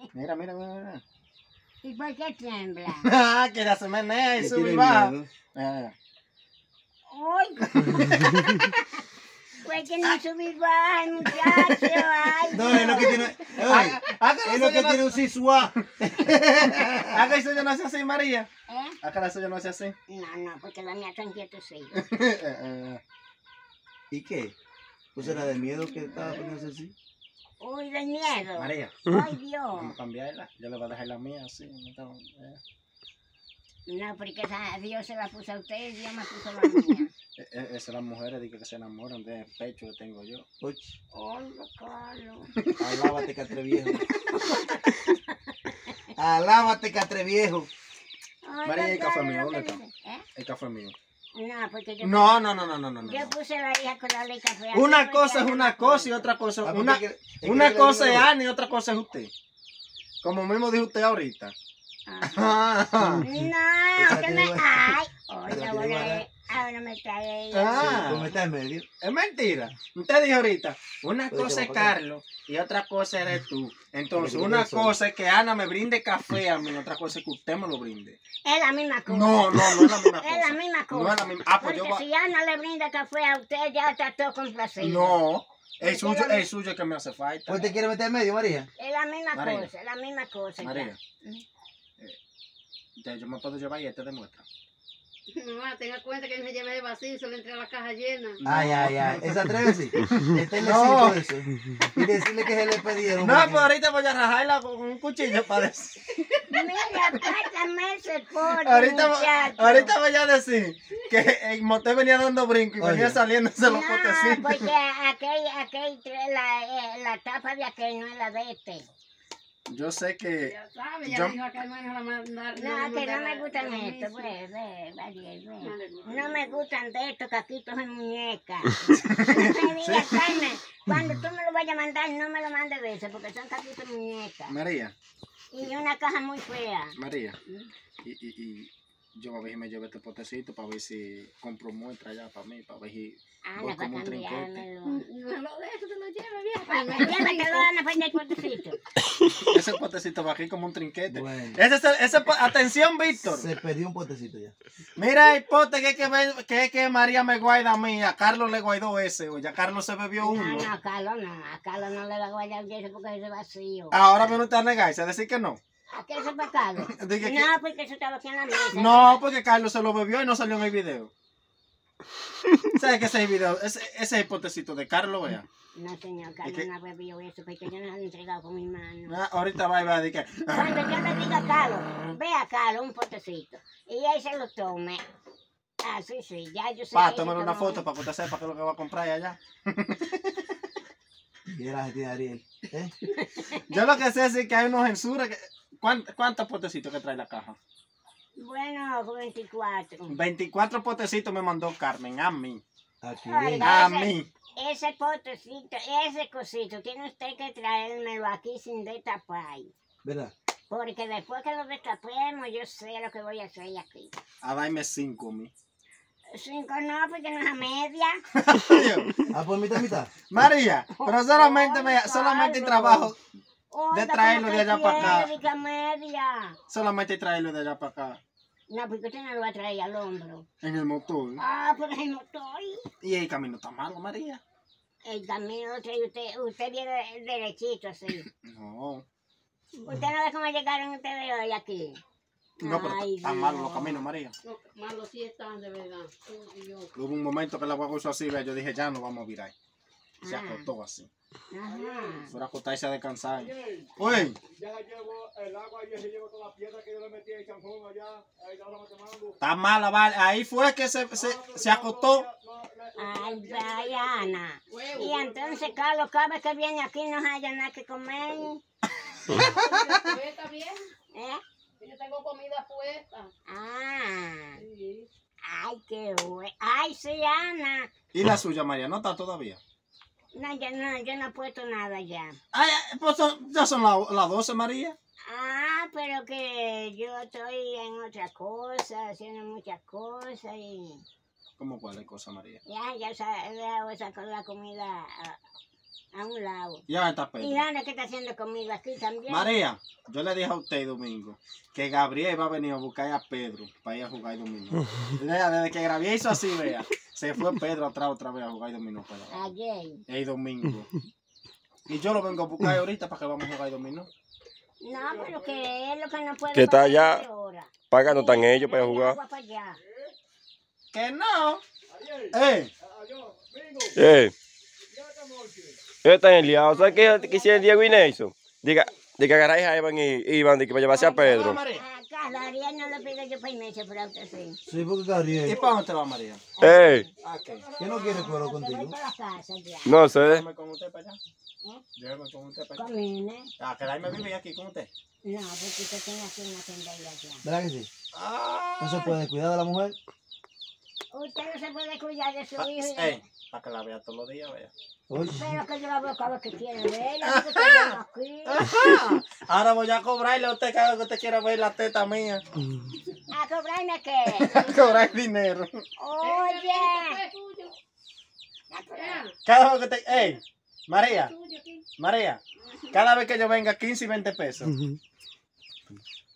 Mira, mira, mira, mira. ¿Y por qué tiembla? Ah, que ya se menea y ¿Qué sube y tiene baja. miedo? Mira, ¡Ay! Pues que no subir baja, muchacho. Ay, No, es lo que tiene. Oye, acá es lo que tiene un sisua. Acá el suyo no hace así, María. ¿eh? Acá el suyo no hace así. No, porque la mía está inquieta, sí. ¿Y qué? ¿Pues era de miedo que estaba poniéndose así? Uy, de miedo. María, Ay, Dios. vamos a cambiarla. Yo le voy a dejar la mía así. No, porque Dios se la puso a usted y Dios me puso la mía. Esas las mujeres dicen que se enamoran del pecho que tengo yo. Oye, Ay, Carlos. alábate, catre viejo. Alábate, catre viejo. Ay, María, ¿y el café Carlos, mío? lo que ¿Dónde está? dice. ¿Eh? El café mío. No, porque yo... No. Yo puse la hija con la ley café. Una cosa es una cosa y otra cosa. Ah, Una, porque es que una le cosa es digo- Ana y otra cosa es usted. Como mismo dijo usted ahorita. Ah. No, Esa que me... tiene- Ay, Esa oye, tiene bueno, vara. ahora me trae Ah. ella. ¿Cómo está en medio? Es mentira. Usted dijo ahorita, una Oye, cosa ¿qué es va a pasar? Carlos y otra cosa eres tú. Entonces, Oye, ¿qué una pasó? cosa es que Ana me brinde café a mí, otra cosa es que usted me lo brinde. Es la misma cosa. No es la misma cosa. Es la misma cosa. No es la misma. Ah, pues Porque yo si Ana le brinda café a usted, ya está todo complacido. No, es Porque la- suyo que me hace falta. ¿Pues te quiere meter en medio, María? Es la misma María. cosa, es la misma cosa. María, ya. yo me puedo llevar y este demuestra. Mamá, tenga cuenta que él me llevé el vacío y se le entré a la caja llena. Ay. ¿Esa atreve sí? Este le No. eso. Y decirle que se le pidieron. No, porque- pues ahorita voy a rajarla con un cuchillo para decir. Mira, pásame ese pote, Ahorita voy a decir que el motel venía dando brinco y Oye. venía saliéndose los No, potecitos. porque la tapa de aquel no es la de este. Yo sé que Ya sabe, ya Yo- le dijo a Carmen no la mandar. No, que no me gustan estos, pues, no me gustan de estos caquitos en muñeca. No me digas, Carmen, cuando tú me lo vayas a mandar, no me lo mandes de eso, porque son caquitos en muñeca. María, Y una caja muy fea. María, y yo a ver si me llevo este potecito para ver si compro muestra ya para mí, para ver si Ana, voy para como un trinquete. cambiarmelo. No lo dejes, te lo lleve, vieja. Ay, llévatelo, Ana, para el potecito. Ese potecito va aquí como un trinquete. Bueno. Atención, Víctor. Se perdió un potecito ya. Mira el pote que María me guarda a mí. A Carlos le guardó ese. Oye, a Carlos se bebió No, uno. no, a Carlos no le va a guardar eso porque es vacío. Ahora viene usted a negarse, a decir que no. ¿A qué se fue Carlos? Dije que- No, porque eso estaba aquí en la mesa. No, porque Carlos se lo bebió y no salió en el video. ¿Sabes qué es el video? Ese es el potecito de Carlos, vea. No, señor, Carlos que- no bebió eso porque yo no lo he entregado con mi mano. Ah, ahorita va y va a decir que... Cuando yo le diga a Carlos, ve a Carlos un potecito y él se lo tome. Ah, sí, ya yo sé. Pa, que tómale se una tomó. foto para que usted sepa qué es lo que va a comprar allá. Y era Argentina Ariel. ¿Eh? Yo lo que sé es que hay unos censuras que... ¿Cuántos potecitos que trae la caja? Bueno, 24. 24 potecitos me mandó Carmen, a mí. Aquí Ay, bien. A Ese- mí. Ese potecito, ese cosito, tiene usted que traérmelo aquí sin destapar. ¿Verdad? Porque después que lo destapemos, yo sé lo que voy a hacer aquí. A darme 5 a mí. 5 no, porque no es a media. Ah, pues mitad. María, pero solamente Carlos. trabajo, Oiga, traerlo ¿cómo de que allá para acá. quiere, diga media. solamente traerlo de allá para acá, No, porque usted no lo va a traer al hombro. en el motor. Ah, pero ahí no estoy. Y el camino está malo, María. El camino lo trae usted viene derechito así. No, Usted no ve cómo llegaron ustedes hoy aquí. no, pero Ay, están malos los Dios. caminos, María. No, malos sí están, de verdad. Uy, Dios. Hubo un momento que la guagua hizo así, vea, yo dije, ya no vamos a virar. Se Ah. acostó así. Ajá. Para acostarse a descansar. Uy, Ya la llevo el agua y se llevo toda la piedra que yo le metí en champón allá. Ahí ya la tomando. está mala, vale. Ahí fue que se acostó. Ay, vaya, Ana. Huevo. Y entonces, Carlos, cada vez que viene aquí no haya nada que comer. ¿Está bien? ¿Eh? Yo tengo comida puesta. Ah. Sí. Ay, qué bueno. Ay, sí, Ana. ¿Y la suya, María? ¿No está todavía? No, yo no he puesto nada ya. Ay, pues ya son las 12, María. Ah, pero que yo estoy en otra cosa, haciendo muchas cosas y ¿Cómo cuál es cosa, María? ya sacó la comida A un lado. Y ahora está Y Pedro. Ana, ¿qué está haciendo conmigo aquí también? María, yo le dije a usted domingo que Gabriel va a venir a buscar a Pedro para ir a jugar dominó. Vea, desde que Gabriel hizo así, vea, se fue Pedro atrás otra vez a jugar dominó. Ayer. El domingo. Y yo lo vengo a buscar ahorita para que vamos a jugar dominó. No, pero que es lo que no puede Que está pasar allá. ahora. Pagando tan ellos para Hay jugar. agua para allá. Que no. Adiós. Adiós. Mingo. Ya estamos aquí. Ellos están enliados. ¿Sabes qué quisiera Diego y Nelson? Diga que agarráis a Ivan y Iván de que para llevarse a Pedro. María. Acá, la Ariel no le pido yo permiso, pero usted sí. Sí, porque ¿Y Gabriel, para dónde te va María? Ah, ¿qué? ¿qué no quiere cuero Que voy contigo? para la casa ya. No sé. Llévame con usted para allá. ¿Eh? Llévame con usted para allá. Comine. Ah, quedarme vivir aquí con usted. No, porque usted tiene aquí una tendera ya. ¿Verdad que sí? Ah. No se puede cuidar de la mujer. Usted no se puede cuidar de su hijo. y de- Para que la vea todos los días, vea. Oye, Pero que yo la veo cada vez que quiere verla. Porque estoy aquí. Ahora voy a cobrarle a usted cada vez que usted quiera ver la teta mía. ¿A cobrarme qué? Cobrar dinero. Oye. Cada vez que te... ¡Ey! María, María. Cada vez que yo venga, 15 y 20 pesos.